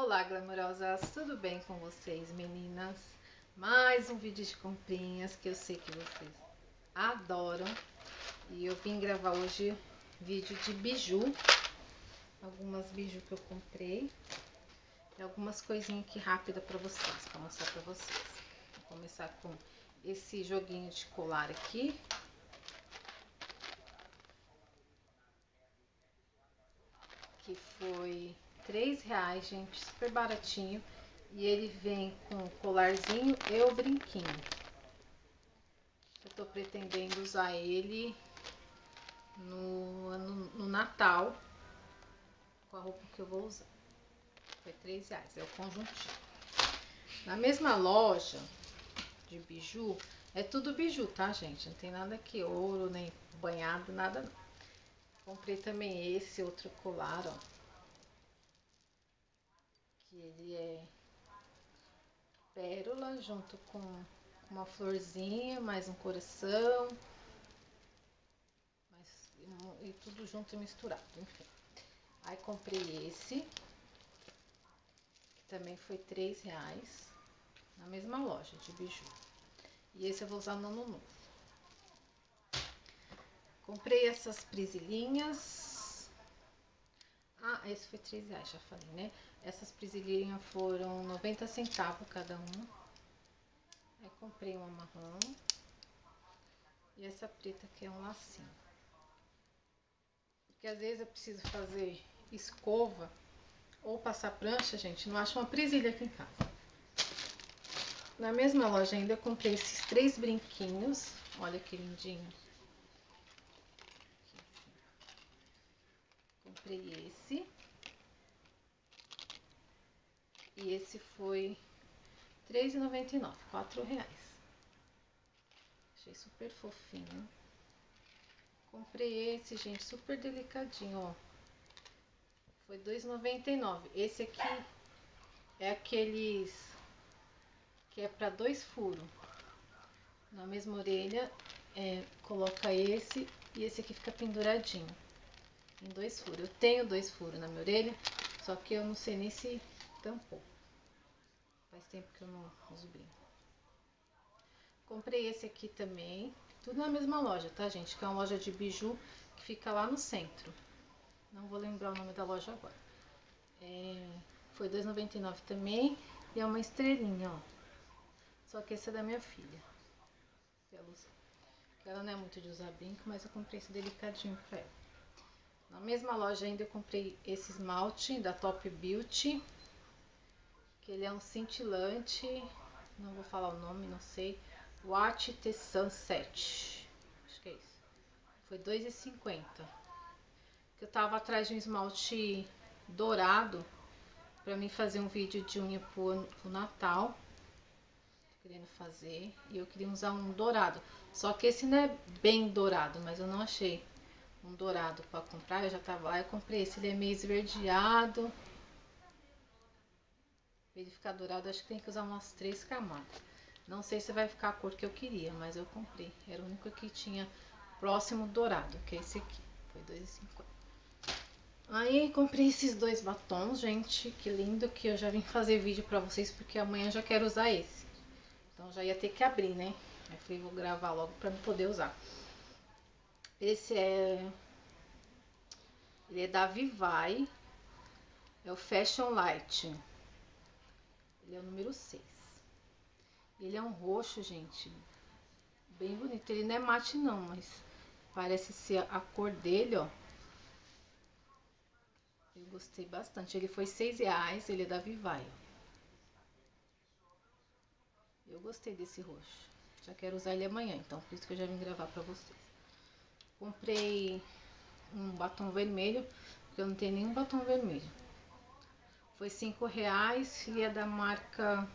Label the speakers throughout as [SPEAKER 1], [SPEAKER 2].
[SPEAKER 1] Olá, glamurosas, tudo bem com vocês, meninas? Mais um vídeo de comprinhas que eu sei que vocês adoram. E eu vim gravar hoje vídeo de biju, algumas biju que eu comprei e algumas coisinhas aqui rápida para vocês, para mostrar para vocês. Vou começar com esse joguinho de colar aqui. Que foi R$3, gente, super baratinho. E ele vem com o colarzinho e o brinquinho. Eu tô pretendendo usar ele no Natal, com a roupa que eu vou usar. Foi R$3, é o conjuntinho. Na mesma loja de biju, é tudo biju, tá, gente? Não tem nada aqui, ouro, nem banhado, nada não. Comprei também esse outro colar, ó. Que ele é pérola junto com uma florzinha, mais um coração, e tudo junto e misturado, enfim. Aí comprei esse, que também foi R$3, na mesma loja de biju. E esse eu vou usar no ano novo. Comprei essas presilhinhas. Ah, esse foi R$3, já falei, né? Essas presilhinhas foram 90 centavos cada uma. Aí comprei uma marrom. E essa preta que é um lacinho. Porque às vezes eu preciso fazer escova ou passar prancha, gente, não acho uma presilha aqui em casa. Na mesma loja ainda eu comprei esses 3 brinquinhos. Olha que lindinho. Comprei esse. E esse foi R$3,99, R$4. Achei super fofinho. Comprei esse, gente, super delicadinho, ó. Foi R$2,99. Esse aqui é aqueles que é para 2 furos. Na mesma orelha, coloca esse e esse aqui fica penduradinho em 2 furos. Eu tenho 2 furos na minha orelha, só que eu não sei nem se tampou. Faz tempo que eu não uso brinco. Comprei esse aqui também, tudo na mesma loja, tá, gente? Que é uma loja de biju que fica lá no centro. Não vou lembrar o nome da loja agora. Foi R$2,99 também. E é uma estrelinha, ó. Só que esse é da minha filha. Ela não é muito de usar brinco, mas eu comprei esse delicadinho pra ela. Na mesma loja ainda eu comprei esse esmalte da Top Beauty. Que ele é um cintilante. Não vou falar o nome, não sei. Watch the Sunset. Acho que é isso. Foi R$2,50. Eu tava atrás de um esmalte dourado pra mim fazer um vídeo de unha pro Natal. Tô querendo fazer. E eu queria usar um dourado. Só que esse não é bem dourado, mas eu não achei um dourado pra comprar. Eu já tava lá, eu comprei esse. Ele é meio esverdeado. Pra ele ficar dourado, acho que tem que usar umas 3 camadas. Não sei se vai ficar a cor que eu queria, mas eu comprei. Era o único que tinha próximo dourado, que é esse aqui. Foi R$2,50. Aí comprei esses 2 batons, gente, que lindo, que eu já vim fazer vídeo pra vocês, porque amanhã eu já quero usar esse. Então já ia ter que abrir, né? Aí falei, vou gravar logo pra não poder usar. Esse ele é da Vivai, é o Fashion Light. Ele é o número 6. Ele é um roxo, gente, bem bonito. Ele não é mate não, mas parece ser a cor dele, ó. Eu gostei bastante. Ele foi R$6, ele é da Vivai. Eu gostei desse roxo. Já quero usar ele amanhã, então por isso que eu já vim gravar pra vocês. Comprei um batom vermelho, porque eu não tenho nenhum batom vermelho. Foi R$5 e é da marca...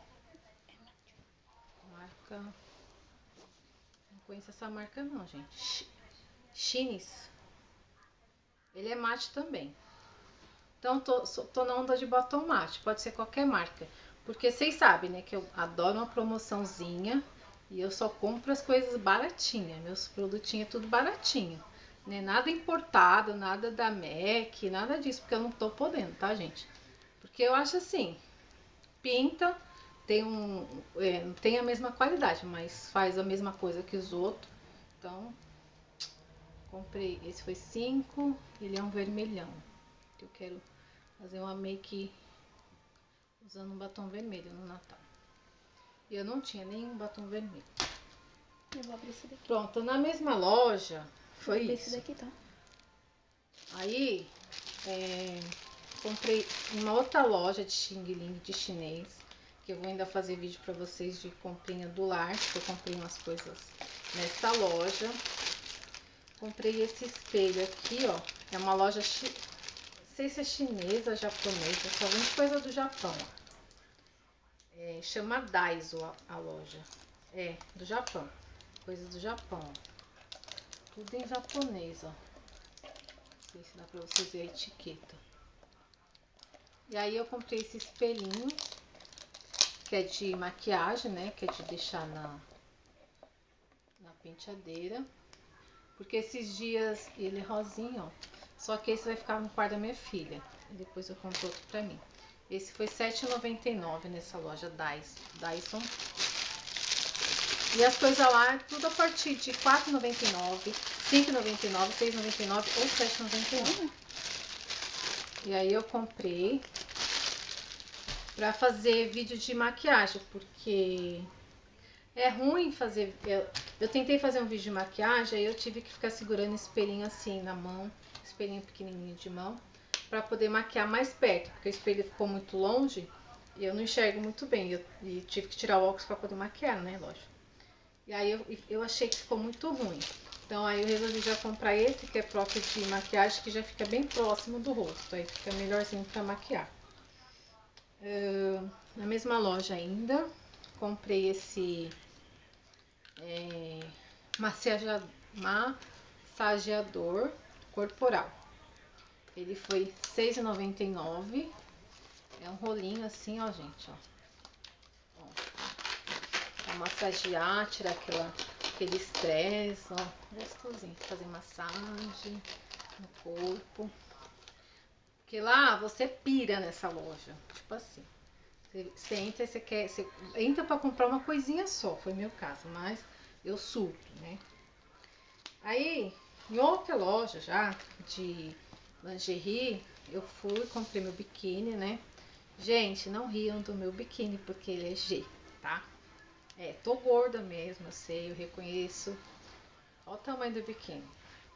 [SPEAKER 1] Não conheço essa marca não, gente. Chines. Ele é mate também. Então tô na onda de batom mate, pode ser qualquer marca. Porque vocês sabem, né, que eu adoro uma promoçãozinha e eu só compro as coisas baratinhas. Meus produtinhos é tudo baratinho. Né? Nada importado, nada da MAC, nada disso, porque eu não tô podendo, tá, gente? Porque eu acho assim, pinta, não tem a mesma qualidade, mas faz a mesma coisa que os outros. Então, comprei, esse foi 5, ele é um vermelhão. Eu quero fazer uma make usando um batom vermelho no Natal. E eu não tinha nenhum batom vermelho.
[SPEAKER 2] Eu vou abrir esse daqui.
[SPEAKER 1] Pronto, na mesma loja foi isso.
[SPEAKER 2] Esse daqui, tá?
[SPEAKER 1] Aí, comprei uma outra loja de Xing Ling de chinês, que eu vou ainda fazer vídeo pra vocês de comprinha do lar, que eu comprei umas coisas nessa loja. Comprei esse espelho aqui, ó, é uma loja, não sei se é chinesa, japonesa, só vem coisa do Japão. Chama Daiso a loja, do Japão, coisas do Japão, tudo em japonês, ó. Não sei se dá pra vocês verem a etiqueta. E aí eu comprei esse espelhinho, que é de maquiagem, né? Que é de deixar na penteadeira. Porque esses dias ele é rosinho, ó. Só que esse vai ficar no quarto da minha filha. E depois eu compro outro pra mim. Esse foi R$7,99 nessa loja Dyson. E as coisas lá, tudo a partir de R$4,99, R$5,99, R$6,99 ou R$7,99. E aí eu comprei pra fazer vídeo de maquiagem, porque é ruim fazer. Eu tentei fazer um vídeo de maquiagem, aí eu tive que ficar segurando espelhinho assim na mão, espelhinho pequenininho de mão, pra poder maquiar mais perto, porque o espelho ficou muito longe e eu não enxergo muito bem. E tive que tirar o óculos pra poder maquiar, né, lógico. E aí eu achei que ficou muito ruim. Então aí eu resolvi já comprar esse, que é próprio de maquiagem, que já fica bem próximo do rosto, aí fica melhorzinho pra maquiar. Na mesma loja ainda, comprei esse massageador corporal. Ele foi R$6,99. É um rolinho assim, ó, gente, ó. Pra massagear, tirar aquele estresse, ó. Gostosinho, fazer massagem no corpo. Porque lá você pira nessa loja, tipo assim. Você entra e você entra pra comprar uma coisinha só, foi meu caso, mas eu surto, né? Aí, em outra loja já, de lingerie, eu fui e comprei meu biquíni, né? Gente, não riam do meu biquíni, porque ele é G, tá? Tô gorda mesmo, eu sei, eu reconheço. Olha o tamanho do biquíni.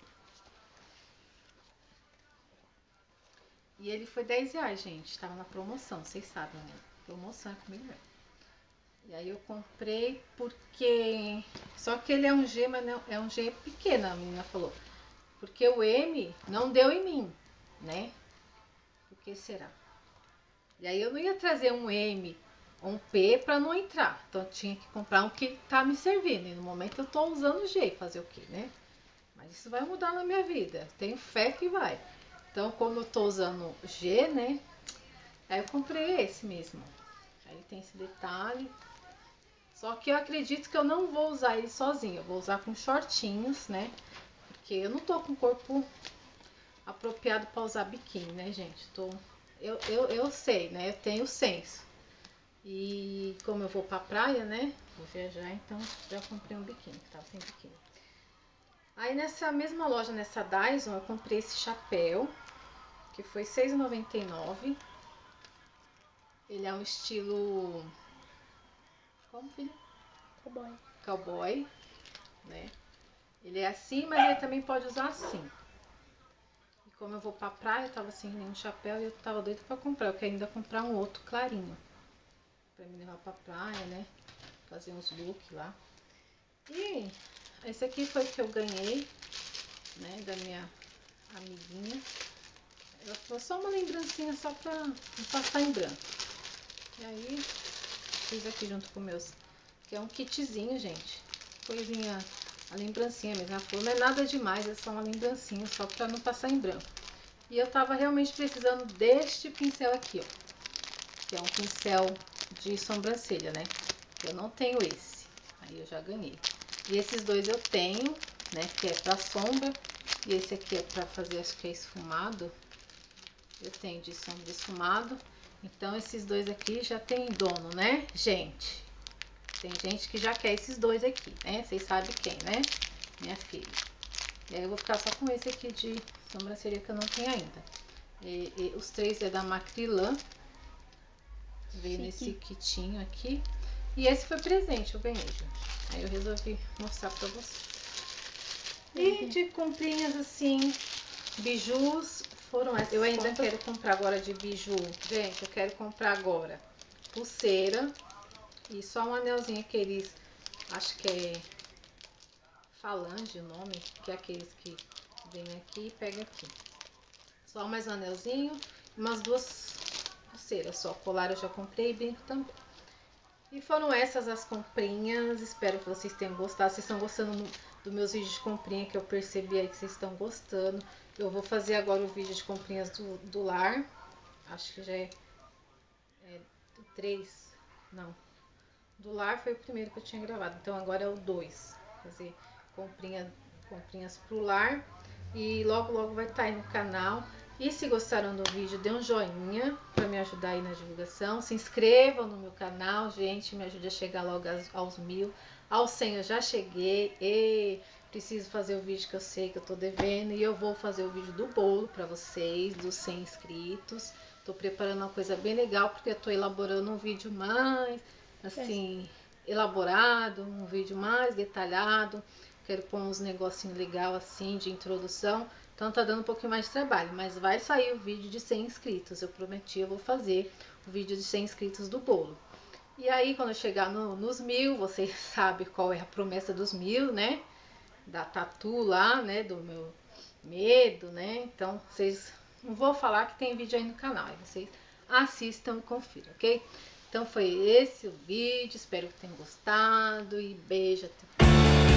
[SPEAKER 1] E ele foi R$10, gente, tava na promoção, vocês sabem, né? Promoção é comigo mesmo. E aí eu comprei porque... Só que ele é um G, mas não, é um G pequeno, a menina falou. Porque o M não deu em mim, né? Por que será? E aí eu não ia trazer um M ou um P pra não entrar. Então eu tinha que comprar um que tá me servindo. E no momento eu tô usando o G, fazer o quê, né? Mas isso vai mudar na minha vida. Tenho fé que vai. Então como eu tô usando G, né? Aí eu comprei esse mesmo. Aí tem esse detalhe. Só que eu acredito que eu não vou usar ele sozinho. Eu vou usar com shortinhos, né? Porque eu não tô com o corpo apropriado para usar biquíni, né, gente? Eu sei, né? Eu tenho senso. E como eu vou pra praia, né? Vou viajar, então já comprei um biquíni, que tava sem biquíni. Aí nessa mesma loja, nessa Dyson, eu comprei esse chapéu, que foi R$6,99. Ele é um estilo... Como, filho?
[SPEAKER 2] Cowboy.
[SPEAKER 1] Cowboy, né? Ele é assim, mas ele também pode usar assim. E como eu vou pra praia, eu tava sem nenhum chapéu e eu tava doida pra comprar. Eu quero ainda comprar um outro clarinho pra me levar pra praia, né? Fazer uns looks lá. E esse aqui foi que eu ganhei, né? Da minha amiguinha. Foi só uma lembrancinha, só pra não passar em branco. E aí, fiz aqui junto com meus... Que é um kitzinho, gente. Coisinha, a lembrancinha mesmo. Ela falou, não é nada demais, é só uma lembrancinha, só pra não passar em branco. E eu tava realmente precisando deste pincel aqui, ó. Que é um pincel de sobrancelha, né? Eu não tenho esse. Aí eu já ganhei. E esses dois eu tenho, né? Que é pra sombra. E esse aqui é pra fazer, acho que é esfumado. Eu tenho de sombra esfumado. Então esses dois aqui já tem dono, né, gente? Tem gente que já quer esses dois aqui, né? Vocês sabem quem, né? Minha filha. E aí eu vou ficar só com esse aqui de sobrancelha que eu não tenho ainda. Os três é da Macrylan. Veio nesse kitinho aqui. E esse foi presente, eu ganhei, gente. Aí eu resolvi mostrar pra vocês. E de comprinhas assim, bijus, foram essas. Eu ainda quero comprar agora de biju. Gente, eu quero comprar agora pulseira e só um anelzinho aqueles, acho que é falange o nome, que é aqueles que vem aqui e pega aqui. Só mais um anelzinho e umas duas pulseiras só. Colar eu já comprei e brinco também. E foram essas as comprinhas. Espero que vocês tenham gostado. Vocês estão gostando dos meus vídeos de comprinha, que eu percebi aí que vocês estão gostando. Eu vou fazer agora o vídeo de comprinhas do lar. Acho que já é do 3. Não. Do lar foi o primeiro que eu tinha gravado. Então agora é o 2. Quer dizer, comprinhas pro lar. E logo logo vai estar aí no canal. E se gostaram do vídeo, dê um joinha para me ajudar aí na divulgação. Se inscrevam no meu canal, gente, me ajude a chegar logo aos 1000. Aos 100 eu já cheguei. E preciso fazer o vídeo que eu sei que eu tô devendo. E eu vou fazer o vídeo do bolo para vocês, dos 100 inscritos. Tô preparando uma coisa bem legal, porque eu tô elaborando um vídeo mais, assim, elaborado, um vídeo mais detalhado. Quero pôr uns negocinhos legais assim, de introdução. Então tá dando um pouquinho mais de trabalho, mas vai sair o vídeo de 100 inscritos. Eu prometi, eu vou fazer o vídeo de 100 inscritos do bolo. E aí, quando eu chegar nos 1000, vocês sabem qual é a promessa dos 1000, né? Da tatu lá, né? Do meu medo, né? Então, vocês... Não vou falar que tem vídeo aí no canal. Aí vocês assistam e confiram, ok? Então, foi esse o vídeo. Espero que tenham gostado. E beijo. Até